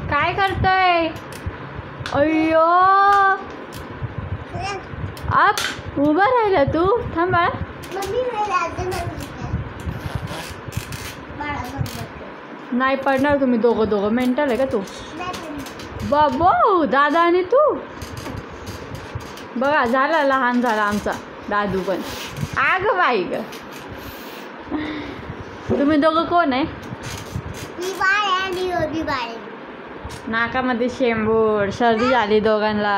काय करतोय? अय्यो आप उभा राहिला तू. थांब बाळा. नाही पडणार तुम्ही दोघं मेंटल आहे का तू? बाबो दादा आणि तू बघा झाला लहान झाला आमचा दादू पण. आग बाई ग तुम्ही दोघं कोण आहे? नाकामध्ये शेंबूड. सर्दी झाली दोघांना.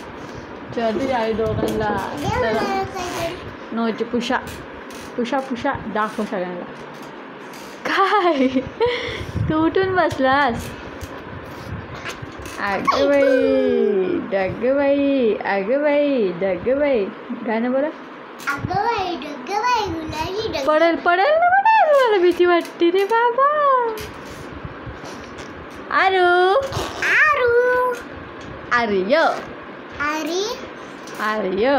नोची पुषा दाखव सगळ्यांना. काय तू उठून बसलास? अगं बाई गाणं बोला. पडेल मला भीती वाटते रे बाबा. आर्य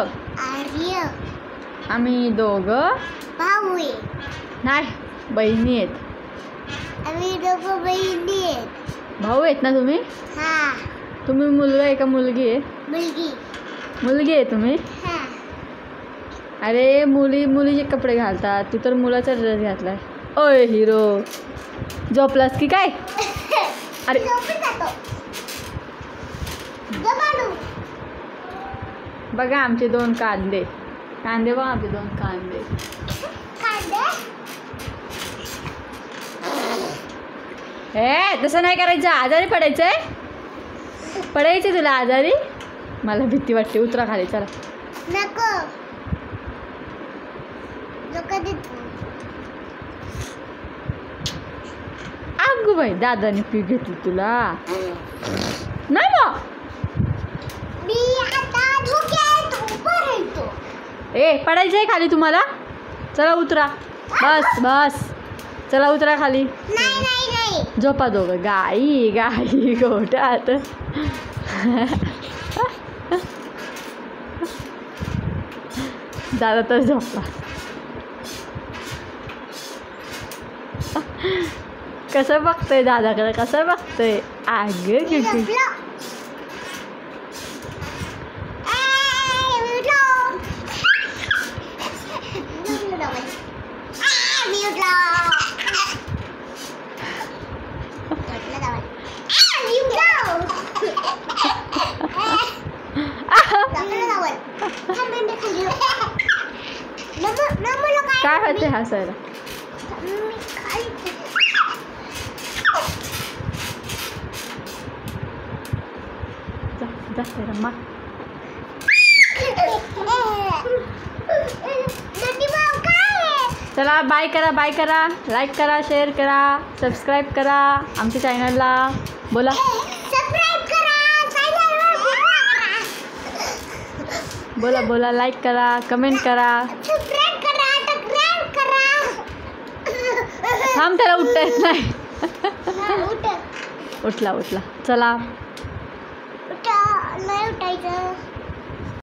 आम्ही दोघं भाऊ आहे. नाही बहिणी आहेत. आम्ही दोघं बहिणी आहेत. भाऊ आहेत ना तुम्ही? हा. तुम्ही मुलगा आहे का मुलगी आहे? मुलगी आहे तुम्ही? हा. अरे मुलीचे कपडे घालतात. तू तर मुलाचा ड्रेस घातलाय. ओय हिरो झोपलास की काय? अरे बघा आमचे 2 कांदे बघा आमचे 2 कांदे. हे तसं नाही करायचं. आजारी पडायचं तुला आजारी. मला भीती वाटते. उतरा खाली चला. नको अगं बाई दादाने पी घेतली तुला. नाही ना पडायचं आहे खाली तुम्हाला. चला उतरा. बस चला उतरा खाली. झोपा दोघं. गाई गोठ्यात. दादा तर झोपला. कसं बघतोय दादाकडे कसं बघतोय. काय होते हसायला? रम्मा चला बाय करा लाईक करा शेअर करा सबस्क्राईब करा आमच्या चॅनलला. बोला बोला लाईक करा कमेंट करा. थांब त्याला उठता येत नाही. उठला चला. नाही उठायचं.